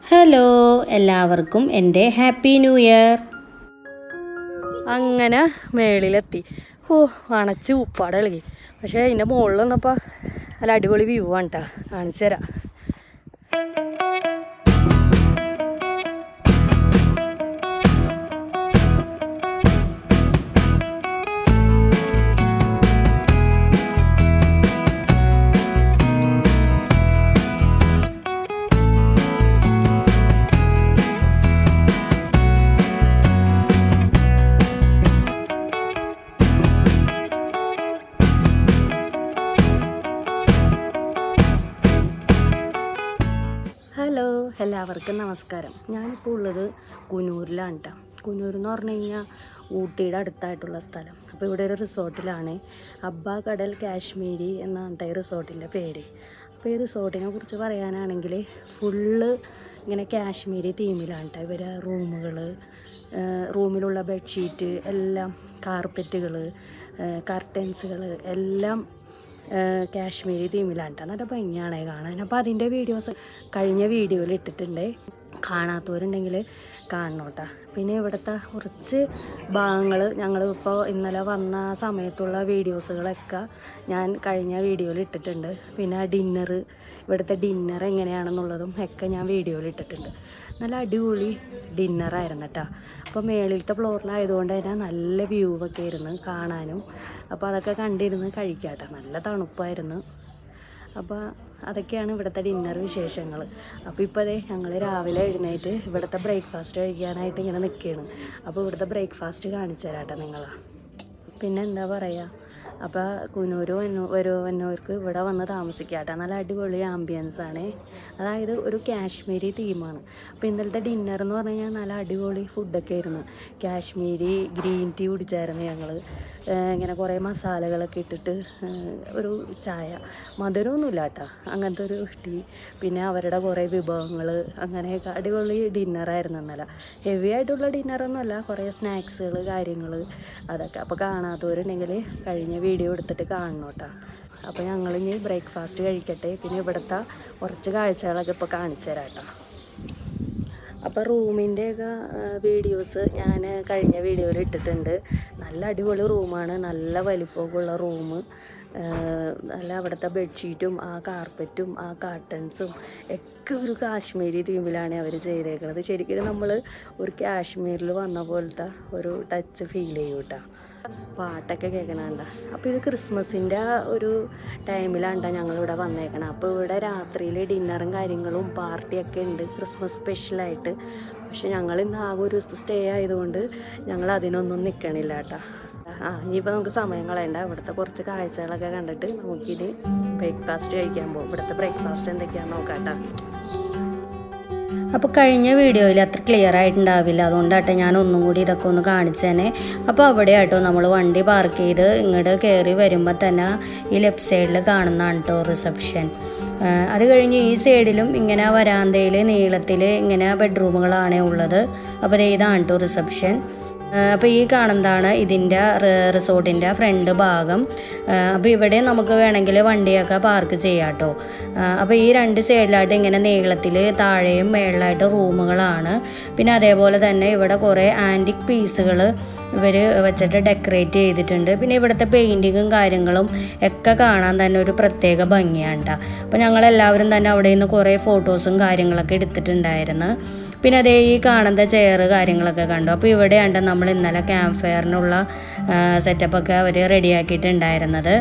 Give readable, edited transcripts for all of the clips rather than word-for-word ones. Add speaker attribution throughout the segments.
Speaker 1: Hello എല്ലാവർക്കും എൻ്റെ happy new year. അങ്ങനെ മേളിലെത്തി. അണച്ച് ഉപ്പാട് ഇളകി. പക്ഷേ അതിൻ്റെ മുകളിൽ വന്നപ്പോൾ നല്ല അടിപൊളി വ്യൂ ആണ് കേട്ടോ. കാണിച്ചു തരാം. ഹലോ എല്ലാവർക്കും നമസ്കാരം. ഞാനിപ്പോൾ ഉള്ളത് കുനൂരിലാണ് കേട്ടോ. കുനൂർ എന്ന് പറഞ്ഞു കഴിഞ്ഞാൽ ഊട്ടിയുടെ അടുത്തായിട്ടുള്ള സ്ഥലം. അപ്പോൾ ഇവിടെ ഒരു റിസോർട്ടിലാണ്. അബ്ബ കടൽ കാശ്മീരി എന്നാണ് ഈ റിസോർട്ടിൻ്റെ പേര്. അപ്പോൾ ഈ റിസോർട്ടിനെ കുറിച്ച് പറയാനാണെങ്കിൽ ഫുള്ള് ഇങ്ങനെ കാശ്മീരി തീമിലാണ് കേട്ടോ. ഇവരെ റൂമിലുള്ള ബെഡ്ഷീറ്റ് എല്ലാം, കാർപ്പറ്റുകൾ, കർട്ടൻസുകൾ എല്ലാം കാശ്മീരി തീമിലാണ് കേട്ടോ. നല്ല ഭംഗിയാണ് കാണാൻ. അപ്പോൾ അതിൻ്റെ വീഡിയോസ് കഴിഞ്ഞ വീഡിയോയിൽ ഇട്ടിട്ടുണ്ട്. കാണാത്തവരുണ്ടെങ്കിൽ കാണണം കേട്ടോ. പിന്നെ ഇവിടുത്തെ കുറച്ച് ഭാഗങ്ങൾ ഞങ്ങളിപ്പോൾ ഇന്നലെ വന്ന സമയത്തുള്ള വീഡിയോസുകളൊക്കെ ഞാൻ കഴിഞ്ഞ വീഡിയോയിൽ ഇട്ടിട്ടുണ്ട്. പിന്നെ ഇവിടുത്തെ ഡിന്നർ എങ്ങനെയാണെന്നുള്ളതും ഒക്കെ ഞാൻ വീഡിയോയിൽ ഇട്ടിട്ടുണ്ട്. നല്ല അടിപൊളി ഡിന്നറായിരുന്നു കേട്ടോ. അപ്പോൾ മേളിലത്തെ ഫ്ലോറിലായതുകൊണ്ട് തന്നെ നല്ല വ്യൂ ഒക്കെ ആയിരുന്നു കാണാനും. അപ്പോൾ അതൊക്കെ കണ്ടിരുന്ന് കഴിക്കാം കേട്ടോ. നല്ല തണുപ്പായിരുന്നു. അപ്പോൾ അതൊക്കെയാണ് ഇവിടുത്തെ ഡിന്നർ വിശേഷങ്ങൾ. അപ്പോൾ ഇപ്പോൾ ഞങ്ങൾ രാവിലെ എഴുന്നേറ്റ് ഇവിടുത്തെ ബ്രേക്ക്ഫാസ്റ്റ് കഴിക്കാനായിട്ട് ഇങ്ങനെ നിൽക്കുകയാണ്. അപ്പോൾ ഇവിടുത്തെ ബ്രേക്ക്ഫാസ്റ്റ് കാണിച്ചു തരാം കേട്ടോ നിങ്ങളാ. പിന്നെ എന്താ പറയുക, അപ്പോൾ കുനൂര് വന്നവർക്ക് ഇവിടെ വന്ന് താമസിക്കാം കേട്ടോ. നല്ല അടിപൊളി ആംബിയൻസാണ്. അതായത് ഒരു കാശ്മീരി തീമാണ്. അപ്പോൾ ഇന്നലത്തെ ഡിന്നർ എന്ന് പറഞ്ഞു കഴിഞ്ഞാൽ നല്ല അടിപൊളി ഫുഡൊക്കെ ആയിരുന്നു. കാശ്മീരി ഗ്രീൻ ടീ കുടിച്ചായിരുന്നു ഞങ്ങൾ. ഇങ്ങനെ കുറേ മസാലകളൊക്കെ ഇട്ടിട്ട് ഒരു ചായ, മധുരമൊന്നുമില്ല കേട്ടോ, അങ്ങനത്തെ ഒരു ടീ. പിന്നെ അവരുടെ കുറേ വിഭവങ്ങൾ, അങ്ങനെയൊക്കെ അടിപൊളി ഡിന്നറായിരുന്നു ഇന്നലെ. ഹെവി ആയിട്ടുള്ള ഡിന്നറൊന്നുമല്ല, കുറേ സ്നാക്സുകൾ കാര്യങ്ങൾ അതൊക്കെ. അപ്പോൾ കാണാത്തവരുണ്ടെങ്കിൽ കഴിഞ്ഞ വീഡിയോ എടുത്തിട്ട് കാണണം കേട്ടോ. അപ്പോൾ ഞങ്ങളിനി ബ്രേക്ക്ഫാസ്റ്റ് കഴിക്കട്ടെ. പിന്നെ ഇവിടുത്തെ കുറച്ച് കാഴ്ചകളൊക്കെ ഇപ്പോൾ കാണിച്ചു തരാം കേട്ടോ. അപ്പോൾ റൂമിൻ്റെയൊക്കെ വീഡിയോസ് ഞാൻ കഴിഞ്ഞ വീഡിയോയിൽ ഇട്ടിട്ടുണ്ട്. നല്ല അടിപൊളി റൂമാണ്, നല്ല വലിപ്പമൊക്കെ ഉള്ള റൂം. നല്ല അവിടുത്തെ ബെഡ്ഷീറ്റും ആ കാർപ്പറ്റും ആ കാർട്ടൻസും ഒക്കെ ഒരു കാശ്മീരി തീമിലാണ് അവർ ചെയ്തേക്കുന്നത്. ശരിക്കും നമ്മൾ ഒരു കാശ്മീരിൽ വന്ന പോലത്തെ ഒരു ടച്ച് ഫീൽ ചെയ്യും കേട്ടോ. പാട്ടൊക്കെ കേൾക്കണണ്ട. അപ്പോൾ ഇത് ക്രിസ്മസിൻ്റെ ഒരു ടൈമിലാണ് ഞങ്ങളിവിടെ വന്നേക്കണം. അപ്പോൾ ഇവിടെ രാത്രിയിൽ ഡിന്നറും കാര്യങ്ങളും പാർട്ടിയൊക്കെ ഉണ്ട്, ക്രിസ്മസ് സ്പെഷ്യലായിട്ട്. പക്ഷെ ഞങ്ങൾ ഇന്ന് ആകെ ഒരു ദിവസത്തെ സ്റ്റേ ആയതുകൊണ്ട് ഞങ്ങൾ അതിനൊന്നും നിൽക്കണില്ല കേട്ടോ. ഇനിയിപ്പോൾ നമുക്ക് സമയം കളയണ്ട. ഇവിടുത്തെ കുറച്ച് കാഴ്ചകളൊക്കെ കണ്ടിട്ട് നമുക്കിത് ബ്രേക്ക്ഫാസ്റ്റ് കഴിക്കാൻ പോകും. ഇവിടുത്തെ ബ്രേക്ക്ഫാസ്റ്റ് എന്തൊക്കെയാണെന്ന് നോക്കാം കേട്ടോ. അപ്പോൾ കഴിഞ്ഞ വീഡിയോയിൽ അത്ര ക്ലിയർ ആയിട്ടുണ്ടാവില്ല, അതുകൊണ്ടാട്ടെ ഞാൻ ഒന്നും കൂടി ഇതൊക്കെ ഒന്ന് കാണിച്ചേനെ. അപ്പോൾ അവിടെ ആട്ടോ നമ്മൾ വണ്ടി പാർക്ക് ചെയ്ത് ഇങ്ങോട്ട് കയറി വരുമ്പോൾ തന്നെ ഈ ലെഫ്റ്റ് സൈഡിൽ കാണുന്നതാണ് കേട്ടോ റിസപ്ഷൻ. അത് കഴിഞ്ഞ് ഈ സൈഡിലും ഇങ്ങനെ വരാന്തയിൽ നീളത്തിൽ ഇങ്ങനെ ബെഡ്റൂമുകളാണ് ഉള്ളത്. അപ്പോൾ ഇതാണ് കേട്ടോ റിസപ്ഷൻ. അപ്പോൾ ഈ കാണുന്നതാണ് ഇതിൻ്റെ റിസോർട്ടിൻ്റെ ഫ്രണ്ട് ഭാഗം. അപ്പോൾ ഇവിടെ നമുക്ക് വേണമെങ്കിൽ വണ്ടിയൊക്കെ പാർക്ക് ചെയ്യാം കേട്ടോ. അപ്പോൾ ഈ രണ്ട് സൈഡിലായിട്ട് ഇങ്ങനെ നീളത്തിൽ താഴെയും മേളിലായിട്ട് റൂമുകളാണ്. പിന്നെ അതേപോലെ തന്നെ ഇവിടെ കുറേ ആൻറ്റിക് പീസുകൾ ഇവർ വെച്ചിട്ട് ഡെക്കറേറ്റ് ചെയ്തിട്ടുണ്ട്. പിന്നെ ഇവിടുത്തെ പെയിൻറ്റിങ്ങും കാര്യങ്ങളും ഒക്കെ കാണാൻ തന്നെ ഒരു പ്രത്യേക ഭംഗിയാണ് കേട്ടോ. അപ്പോൾ ഞങ്ങളെല്ലാവരും തന്നെ അവിടെ നിന്ന് കുറേ ഫോട്ടോസും കാര്യങ്ങളൊക്കെ എടുത്തിട്ടുണ്ടായിരുന്നു. പിന്നെ അതേ ഈ കാണുന്ന ചെയർ കാര്യങ്ങളൊക്കെ കണ്ടു. അപ്പോൾ ഇവിടെയാണ് നമ്മൾ ഇന്നലെ ക്യാമ്പ് ഫയറിനുള്ള സെറ്റപ്പൊക്കെ അവർ റെഡിയാക്കിയിട്ടുണ്ടായിരുന്നത്.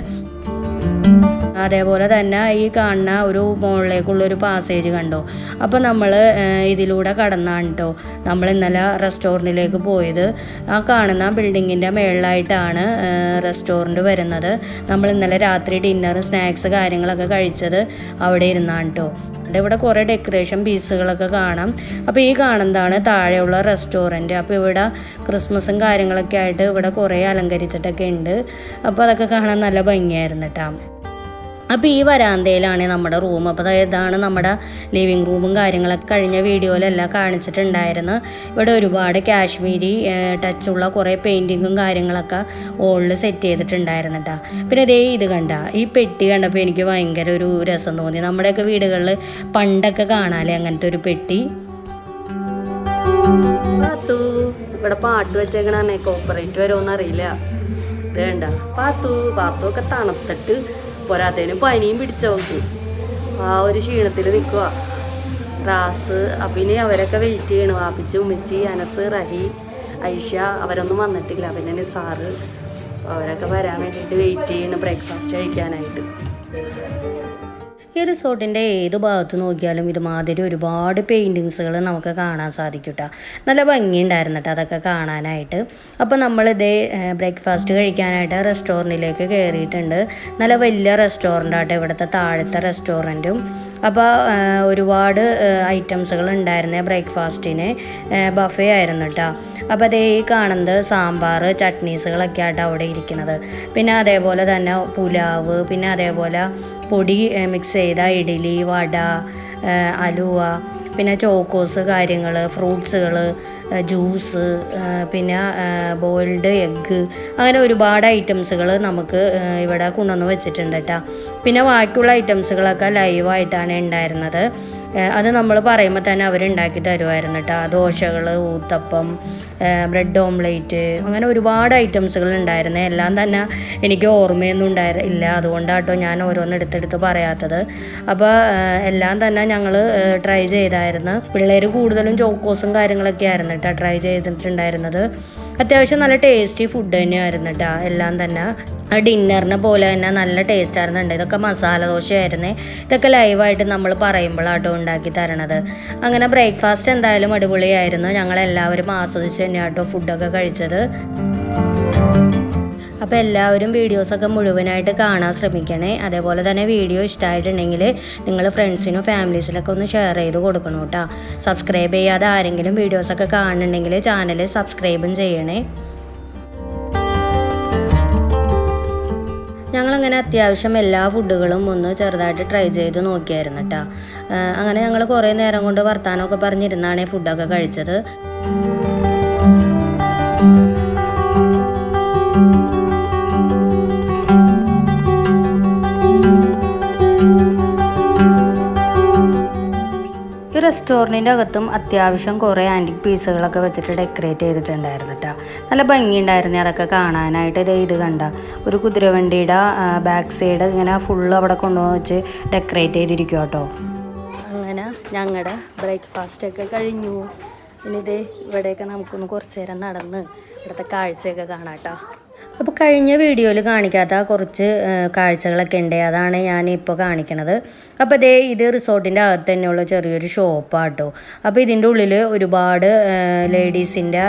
Speaker 1: അതേപോലെ തന്നെ ഈ കാണുന്ന ഒരു മുകളിലേക്കുള്ളൊരു പാസേജ് കണ്ടോ. അപ്പോൾ നമ്മൾ ഇതിലൂടെ കടന്നാണ് കേട്ടോ നമ്മൾ ഇന്നലെ റെസ്റ്റോറൻറ്റിലേക്ക് പോയത്. ആ കാണുന്ന ബിൽഡിങ്ങിൻ്റെ മുകളിലായിട്ടാണ് റെസ്റ്റോറൻറ്റ് വരുന്നത്. നമ്മൾ ഇന്നലെ രാത്രി ഡിന്നർ സ്നാക്സ് കാര്യങ്ങളൊക്കെ കഴിച്ചത് അവിടെ ഇരുന്നാണ് കേട്ടോ. ഇവിടെ കുറേ ഡെക്കറേഷൻ പീസുകളൊക്കെ കാണാം. അപ്പോൾ ഈ കാണുന്നതാണ് താഴെയുള്ള റെസ്റ്റോറൻറ്റ്. അപ്പോൾ ഇവിടെ ക്രിസ്മസും കാര്യങ്ങളൊക്കെ ആയിട്ട് ഇവിടെ കുറേ അലങ്കരിച്ചിട്ടൊക്കെ ഉണ്ട്. അപ്പോൾ അതൊക്കെ കാണാൻ നല്ല ഭംഗിയായിരുന്നു കേട്ടോ. അപ്പോൾ ഈ വരാന്തയിലാണ് നമ്മുടെ റൂം. അപ്പോൾ ഇതാണ് നമ്മുടെ ലിവിങ് റൂമും കാര്യങ്ങളൊക്കെ കഴിഞ്ഞ വീഡിയോയിലെല്ലാം കാണിച്ചിട്ടുണ്ടായിരുന്നു. ഇവിടെ ഒരുപാട് കാശ്മീരി ടച്ചുള്ള കുറേ പെയിൻറ്റിങ്ങും കാര്യങ്ങളൊക്കെ വോളിൽ സെറ്റ് ചെയ്തിട്ടുണ്ടായിരുന്നു കേട്ടോ. പിന്നെ ഇത് കണ്ട ഈ പെട്ടി കണ്ടപ്പോൾ എനിക്ക് ഭയങ്കര ഒരു രസം തോന്നി. നമ്മുടെയൊക്കെ വീടുകളിൽ പണ്ടൊക്കെ കാണാല്ലേ അങ്ങനത്തെ ഒരു പെട്ടി. പാത്തു ഇവിടെ പാട്ട് വെച്ചേക്കണേ കോപ്പറേറ്റ് വരുമോന്ന് അറിയില്ല. ഇത് വേണ്ട പാത്തു ഒക്കെ തണുത്തിട്ട് പോരാത്തതിന് പനിയും പിടിച്ചോക്ക് ആ ഒരു ക്ഷീണത്തിൽ നിൽക്കുക. റാസ് അപ്പിന് അവരൊക്കെ വെയിറ്റ് ചെയ്യണം. വാപ്പിച്ച് ഉമ്മിച്ചി അനസ് റഹി ഐഷ അവരൊന്നും വന്നിട്ടില്ല. പിന്നെ നിസാറ് അവരൊക്കെ വരാൻ വേണ്ടിയിട്ട് വെയിറ്റ് ചെയ്യണം ബ്രേക്ക്ഫാസ്റ്റ് കഴിക്കാനായിട്ട്. ഈ റിസോർട്ടിൻ്റെ ഏത് ഭാഗത്ത് നോക്കിയാലും ഇതുമാതിരി ഒരുപാട് പെയിൻറ്റിങ്സുകൾ നമുക്ക് കാണാൻ സാധിക്കും കേട്ടോ. നല്ല ഭംഗിയുണ്ടായിരുന്നു കേട്ടോ അതൊക്കെ കാണാനായിട്ട്. അപ്പോൾ നമ്മളിതേ ബ്രേക്ക്ഫാസ്റ്റ് കഴിക്കാനായിട്ട് റെസ്റ്റോറൻറ്റിലേക്ക് കയറിയിട്ടുണ്ട്. നല്ല വലിയ റെസ്റ്റോറൻ്റ് ആട്ടോ ഇവിടുത്തെ താഴത്തെ റെസ്റ്റോറൻറ്റും. അപ്പോൾ ഒരുപാട് ഐറ്റംസുകൾ ഉണ്ടായിരുന്നേ ബ്രേക്ക്ഫാസ്റ്റിന്. ബഫേ ആയിരുന്നു കേട്ടോ. അപ്പോൾ അതേ ഈ കാണുന്നത് സാമ്പാർ ചട്നീസുകളൊക്കെ ആട്ടോ അവിടെ ഇരിക്കുന്നത്. പിന്നെ അതേപോലെ തന്നെ പുലാവ്, പിന്നെ അതേപോലെ പൊടി മിക്സ് ചെയ്ത ഇഡ്ഡലി, വട, അലുവ, പിന്നെ ചോക്കോസ് കാര്യങ്ങൾ, ഫ്രൂട്ട്സുകൾ, ജ്യൂസ്, പിന്നെ ബോയിൽഡ് എഗ്ഗ്, അങ്ങനെ ഒരുപാട് ഐറ്റംസുകൾ നമുക്ക് ഇവിടെ കൊണ്ടുവന്ന് വെച്ചിട്ടുണ്ട് കേട്ടോ. പിന്നെ ബാക്കിയുള്ള ഐറ്റംസുകളൊക്കെ ലൈവായിട്ടാണ് ഉണ്ടായിരുന്നത്. അത് നമ്മൾ പറയുമ്പോൾ തന്നെ അവരുണ്ടാക്കി തരുമായിരുന്നു കേട്ടോ. ദോശകൾ, ഊത്തപ്പം, ബ്രെഡ് ഓംലേറ്റ്, അങ്ങനെ ഒരുപാട് ഐറ്റംസുകൾ ഉണ്ടായിരുന്നു. എല്ലാം തന്നെ എനിക്ക് ഓർമ്മയൊന്നും ഇല്ല. അതുകൊണ്ടാട്ടോ ഞാൻ ഓരോന്നെടുത്തെടുത്ത് പറയാത്തത്. അപ്പോൾ എല്ലാം തന്നെ ഞങ്ങൾ ട്രൈ ചെയ്തായിരുന്നു. പിള്ളേർ കൂടുതലും ചോക്കോസും കാര്യങ്ങളൊക്കെ ആയിരുന്നു കേട്ടോ ട്രൈ ചെയ്തിട്ടുണ്ടായിരുന്നത്. അത്യാവശ്യം നല്ല ടേസ്റ്റി ഫുഡ് തന്നെയായിരുന്നു കേട്ടോ. എല്ലാം തന്നെ ഡിന്നറിനെ പോലെ തന്നെ നല്ല ടേസ്റ്റ് ആയിരുന്നുണ്ട്. ഇതൊക്കെ മസാല ദോശയായിരുന്നേ. ഇതൊക്കെ ലൈവായിട്ട് നമ്മൾ പറയുമ്പോഴാട്ടോ ഉണ്ടാക്കി തരണത്. അങ്ങനെ ബ്രേക്ക്ഫാസ്റ്റ് എന്തായാലും അടിപൊളിയായിരുന്നു. ഞങ്ങളെല്ലാവരും ആസ്വദിച്ച് തന്നെയാട്ടോ ഫുഡൊക്കെ കഴിച്ചത്. അപ്പോൾ എല്ലാവരും വീഡിയോസൊക്കെ മുഴുവനായിട്ട് കാണാൻ ശ്രമിക്കണേ. അതേപോലെ തന്നെ വീഡിയോ ഇഷ്ടമായിട്ടുണ്ടെങ്കിൽ നിങ്ങൾ ഫ്രണ്ട്സിനും ഫാമിലീസിലൊക്കെ ഒന്ന് ഷെയർ ചെയ്ത് കൊടുക്കണം കേട്ടോ. സബ്സ്ക്രൈബ് ചെയ്യാതെ ആരെങ്കിലും വീഡിയോസൊക്കെ കാണുന്നുണ്ടെങ്കിൽ ചാനൽ സബ്സ്ക്രൈബും ചെയ്യണേ. ഞങ്ങളങ്ങനെ അത്യാവശ്യം എല്ലാ ഫുഡുകളും ഒന്ന് ചെറുതായിട്ട് ട്രൈ ചെയ്ത് നോക്കിയായിരുന്നു കേട്ടോ. അങ്ങനെ ഞങ്ങൾ കുറേ നേരം കൊണ്ട് വർത്താനമൊക്കെ പറഞ്ഞിരുന്നാണ് ഫുഡൊക്കെ കഴിച്ചത്. ഈ റെസ്റ്റോറൻറ്റിൻ്റെ അകത്തും അത്യാവശ്യം കുറേ ആൻറ്റിക് പീസുകളൊക്കെ വെച്ചിട്ട് ഡെക്കറേറ്റ് ചെയ്തിട്ടുണ്ടായിരുന്നു കേട്ടോ. നല്ല ഭംഗിയുണ്ടായിരുന്നു അതൊക്കെ കാണാനായിട്ട്. ഇത് കണ്ട ഒരു കുതിരവണ്ടിയുടെ ബാക്ക് സൈഡ് ഇങ്ങനെ ഫുള്ള് അവിടെ കൊണ്ടുവന്ന് വെച്ച് ഡെക്കറേറ്റ് ചെയ്തിരിക്കും കേട്ടോ. അങ്ങനെ ഞങ്ങളുടെ ബ്രേക്ക്ഫാസ്റ്റൊക്കെ കഴിഞ്ഞു. ഇനി ഇതേ ഇവിടെയൊക്കെ നമുക്കൊന്ന് കുറച്ച് നേരം നടന്ന് ഇവിടുത്തെ കാഴ്ചയൊക്കെ കാണാം കേട്ടോ. അപ്പോൾ കഴിഞ്ഞ വീഡിയോയിൽ കാണിക്കാത്ത കുറച്ച് കാഴ്ചകളൊക്കെ ഉണ്ട്. അതാണ് ഞാനിപ്പോൾ കാണിക്കണത്. അപ്പോൾ ഇത് റിസോർട്ടിൻ്റെ അകത്ത് തന്നെയുള്ള ചെറിയൊരു ഷോപ്പാട്ടോ. അപ്പോൾ ഇതിൻ്റെ ഉള്ളിൽ ഒരുപാട് ലേഡീസിൻ്റെ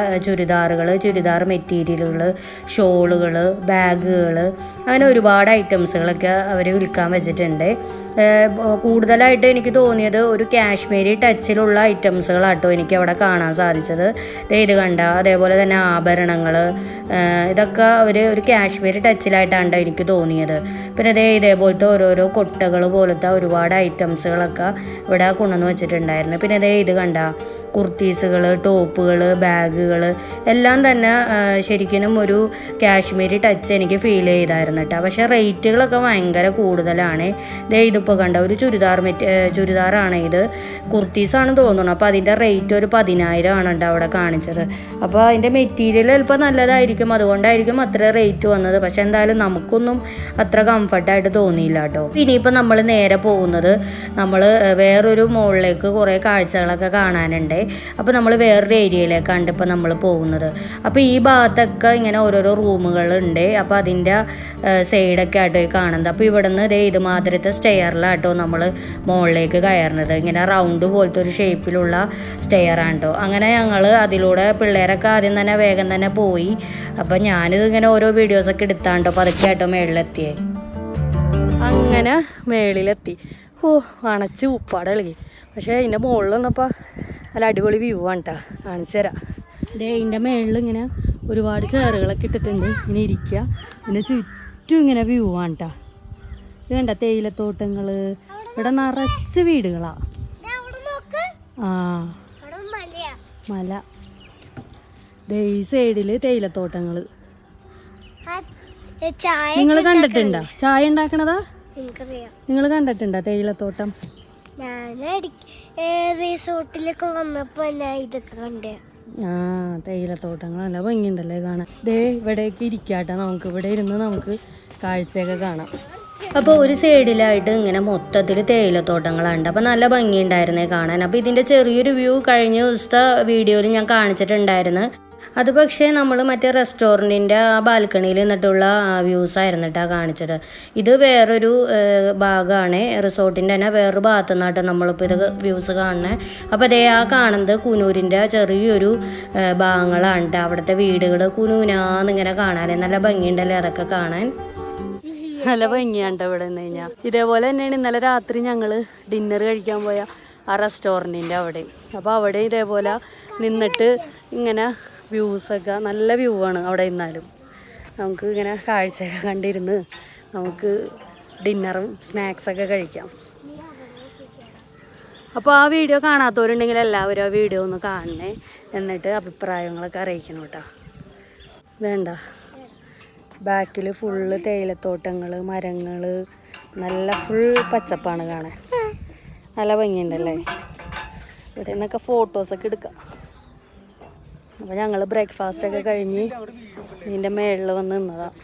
Speaker 1: ചുരിദാർ മെറ്റീരിയലുകൾ, ഷോളുകൾ, ബാഗുകൾ, അങ്ങനെ ഒരുപാട് ഐറ്റംസുകളൊക്കെ അവർ വിൽക്കാൻ വെച്ചിട്ടുണ്ട്. കൂടുതലായിട്ട് എനിക്ക് തോന്നിയത് ഒരു കാശ്മീരി ടച്ചിലുള്ള ഐറ്റംസുകളാട്ടോ എനിക്ക് അവിടെ കാണാൻ സാധിച്ചത്. ഇത് കണ്ട അതേപോലെ തന്നെ ആഭരണങ്ങൾ, ഇതൊക്കെ അവർ ഒരു കാശ്മീരി ടച്ചിലായിട്ടാണ് എനിക്ക് തോന്നിയത്. പിന്നെ ഇതേപോലത്തെ ഓരോരോ കൊട്ടകൾ പോലത്തെ ഒരുപാട് ഐറ്റംസുകളൊക്കെ ഇവിടെ കൊണ്ടുവന്ന് വെച്ചിട്ടുണ്ടായിരുന്നു. പിന്നെ ഇത് കണ്ട കുർത്തീസുകൾ, ടോപ്പുകൾ, ബാഗുകൾ എല്ലാം തന്നെ ശരിക്കും ഒരു കാശ്മീരി ടച്ച് എനിക്ക് ഫീൽ ചെയ്തായിരുന്നു കേട്ടോ. പക്ഷേ റേറ്റുകളൊക്കെ ഭയങ്കര കൂടുതലാണ്. ഇതിപ്പോൾ കണ്ട ഒരു ചുരിദാറാണ് ഇത്, കുർത്തീസാണെന്ന് തോന്നുന്നു. അപ്പോൾ അതിൻ്റെ റേറ്റ് ഒരു 10,000 ആണ് കേട്ടോ അവിടെ കാണിച്ചത്. അപ്പോൾ അതിൻ്റെ മെറ്റീരിയൽ ചിലപ്പോൾ നല്ലതായിരിക്കും, അതുകൊണ്ടായിരിക്കും അത്ര റേറ്റ് വന്നത്. പക്ഷെ എന്തായാലും നമുക്കൊന്നും അത്ര കംഫർട്ടായിട്ട് തോന്നിയില്ല കേട്ടോ. ഇനിയിപ്പോൾ നമ്മൾ നേരെ പോകുന്നത് നമ്മൾ വേറൊരു മോളിലേക്ക് കുറേ കാഴ്ചകളൊക്കെ കാണാനുണ്ട്. അപ്പോൾ നമ്മൾ വേറൊരു ഏരിയയിലേക്കാണ് ഇപ്പോൾ നമ്മൾ പോകുന്നത്. അപ്പോൾ ഈ ഭാഗത്തൊക്കെ ഇങ്ങനെ ഓരോരോ റൂമുകളുണ്ട്. അപ്പോൾ അതിൻ്റെ സൈഡൊക്കെ ആട്ടോ ഈ കാണുന്നത്. അപ്പോൾ ഇവിടെ നിന്ന് ഇതുമാതിരത്തെ സ്റ്റെയറിലാട്ടോ നമ്മൾ മുകളിലേക്ക് കയറുന്നത്. ഇങ്ങനെ റൗണ്ട് പോലത്തെ ഒരു ഷേപ്പിലുള്ള സ്റ്റെയറാണ് കേട്ടോ. അങ്ങനെ ഞങ്ങൾ അതിലൂടെ പിള്ളേരൊക്കെ ആദ്യം തന്നെ വേഗം തന്നെ പോയി. അപ്പോൾ ഞാനിത് ഇങ്ങനെ ഓരോ വീഡിയോസൊക്കെ എടുത്താണ്ടോ അപ്പോൾ അതൊക്കെ ആട്ടോ മേളിലെത്തിയേ. അങ്ങനെ മേളിലെത്തി. അണച്ച് ഉപ്പാട് കളി. പക്ഷേ ഇതിൻ്റെ മുകളിൽ വന്നപ്പോൾ നല്ല അടിപൊളി വ്യൂ ആണ് കേട്ടോ. കാണിച്ചു തരാം. ഇതിൻ്റെ മുകളിൽ ഇങ്ങനെ ഒരുപാട് ചെയറുകളൊക്കെ ഇട്ടിട്ടുണ്ട്. ഇങ്ങനെ ഇരിക്കുക. പിന്നെ ചുറ്റും ഇങ്ങനെ വ്യൂ ആണ് കേട്ടോ. ഇത് കണ്ട തേയിലത്തോട്ടങ്ങൾ, ഇവിടെ നിറച്ച് വീടുകളാണ്. മല ഈ സൈഡിൽ തേയിലത്തോട്ടങ്ങൾ. നിങ്ങൾ കണ്ടിട്ടുണ്ടോ ചായ ഉണ്ടാക്കണതാ? നിങ്ങൾ കണ്ടിട്ടുണ്ടോ തേയിലത്തോട്ടം?
Speaker 2: റിസോർട്ടിലൊക്കെ വന്നപ്പോൾ ഞാൻ ഇതൊക്കെ കണ്ടേ.
Speaker 1: തേയിലത്തോട്ടങ്ങൾ നല്ല ഭംഗിയുണ്ടല്ലേ കാണാൻ. ദേ ഇവിടേക്ക് ഇരിക്കാട്ടെ, നമുക്ക് ഇവിടെ ഇരുന്ന് നമുക്ക് കാഴ്ചയൊക്കെ കാണാം. അപ്പോൾ ഒരു സൈഡിലായിട്ട് ഇങ്ങനെ മൊത്തത്തിൽ തേയിലത്തോട്ടങ്ങളുണ്ട്. അപ്പോൾ നല്ല ഭംഗിയുണ്ടായിരുന്നേ കാണാൻ. അപ്പോൾ ഇതിൻ്റെ ചെറിയൊരു വ്യൂ കഴിഞ്ഞ ദിവസത്തെ വീഡിയോയിൽ ഞാൻ കാണിച്ചിട്ടുണ്ടായിരുന്നു. അത് പക്ഷേ നമ്മൾ മറ്റേ റെസ്റ്റോറൻറ്റിൻ്റെ ആ ബാൽക്കണിയിൽ നിന്നിട്ടുള്ള വ്യൂസ് ആയിരുന്നു കേട്ടോ കാണിച്ചത്. ഇത് വേറൊരു ഭാഗമാണ്, റിസോർട്ടിൻ്റെ തന്നെ വേറൊരു ഭാഗത്തു നിന്നായിട്ട് നമ്മളിപ്പോൾ ഇത് വ്യൂസ് കാണുന്നത്. അപ്പോൾ അതേ ആ കാണുന്നത് കുനൂരിൻ്റെ ചെറിയൊരു ഭാഗങ്ങളാണ് കേട്ടോ. അവിടുത്തെ വീടുകൾ കുനൂനാന്നിങ്ങനെ കാണാൻ നല്ല ഭംഗിയുണ്ടല്ലേ അതൊക്കെ കാണാൻ. നല്ല ഭംഗിയാണ് ഇവിടെ നിന്ന് കഴിഞ്ഞാൽ. ഇതേപോലെ തന്നെയാണ് ഇന്നലെ രാത്രി ഞങ്ങൾ ഡിന്നർ കഴിക്കാൻ പോയ ആ റെസ്റ്റോറൻറ്റിൻ്റെ അവിടെ. അപ്പോൾ അവിടെ ഇതേപോലെ നിന്നിട്ട് ഇങ്ങനെ വ്യൂസൊക്കെ നല്ല വ്യൂ ആണ് അവിടെ നിന്നാലും. നമുക്ക് ഇങ്ങനെ കാഴ്ചയൊക്കെ കണ്ടിരുന്ന് നമുക്ക് ഡിന്നറും സ്നാക്സൊക്കെ കഴിക്കാം. അപ്പോൾ ആ വീഡിയോ കാണാത്തവരുണ്ടെങ്കിൽ എല്ലാവരും ആ വീഡിയോ ഒന്ന് കാണണേ, എന്നിട്ട് അഭിപ്രായങ്ങളൊക്കെ അറിയിക്കണം കേട്ടോ. വേണ്ട ബാക്കിൽ ഫുള്ള് തേയിലത്തോട്ടങ്ങൾ, മരങ്ങൾ, നല്ല ഫുൾ പച്ചപ്പാണ് കാണാൻ. നല്ല ഭംഗിയുണ്ടല്ലേ. ഇവിടെ നിന്നൊക്കെ ഫോട്ടോസൊക്കെ എടുക്കാം. അപ്പോൾ ഞങ്ങൾ ബ്രേക്ക്ഫാസ്റ്റൊക്കെ കഴിഞ്ഞ് ഇതിൻ്റെ മേളിൽ വന്ന് നിന്നതാണ്.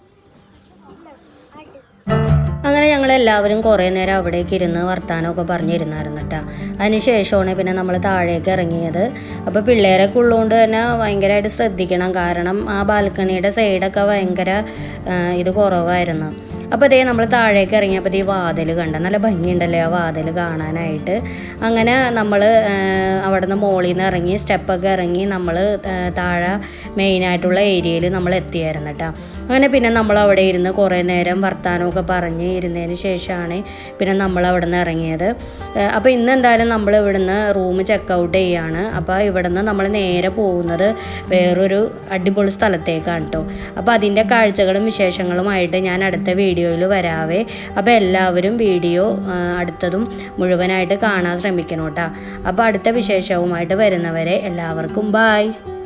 Speaker 1: അങ്ങനെ ഞങ്ങളെല്ലാവരും കുറേ നേരം അവിടേക്ക് ഇരുന്ന് വർത്താനമൊക്കെ പറഞ്ഞിരുന്നായിരുന്നു കേട്ടോ. അതിന് ശേഷമാണ് പിന്നെ നമ്മൾ താഴേക്ക് ഇറങ്ങിയത്. അപ്പോൾ പിള്ളേരൊക്കെ ഉള്ളതുകൊണ്ട് തന്നെ ഭയങ്കരമായിട്ട് ശ്രദ്ധിക്കണം, കാരണം ആ ബാൽക്കണിയുടെ സൈഡൊക്കെ ഭയങ്കര ഇത് കുറവായിരുന്നു. അപ്പോൾ അതേ നമ്മൾ താഴേക്ക് ഇറങ്ങിയപ്പോൾ ഈ വാതിൽ കണ്ട നല്ല ഭംഗിയുണ്ടല്ലേ ആ വാതിൽ കാണാനായിട്ട്. അങ്ങനെ നമ്മൾ അവിടെ നിന്ന് മുകളിൽ നിന്ന് ഇറങ്ങി സ്റ്റെപ്പൊക്കെ ഇറങ്ങി നമ്മൾ താഴെ മെയിനായിട്ടുള്ള ഏരിയയിൽ നമ്മൾ എത്തിയായിരുന്നു കേട്ടോ. അങ്ങനെ പിന്നെ നമ്മൾ അവിടെ ഇരുന്ന് കുറേ നേരം വർത്താനമൊക്കെ പറഞ്ഞ് ഇരുന്നതിന് ശേഷമാണ് പിന്നെ നമ്മൾ അവിടെ നിന്ന് ഇറങ്ങിയത്. അപ്പോൾ ഇന്ന് എന്തായാലും നമ്മൾ ഇവിടുന്ന് റൂം ചെക്ക് ഔട്ട് ചെയ്യാണ്. അപ്പോൾ ഇവിടെ നിന്ന് നമ്മൾ നേരെ പോകുന്നത് വേറൊരു അടിപൊളി സ്ഥലത്തേക്കാണ് കേട്ടോ. അപ്പോൾ അതിൻ്റെ കാഴ്ചകളും വിശേഷങ്ങളുമായിട്ട് ഞാൻ അടുത്ത വീഡിയോയിൽ വരാവേ. അപ്പോൾ എല്ലാവരും വീഡിയോ അടുത്തതും മുഴുവനായിട്ട് കാണാൻ ശ്രമിക്കണം കേട്ടോ. അപ്പോൾ അടുത്ത വിശേഷവുമായിട്ട് വരുന്നവരെ എല്ലാവർക്കും ബായ്.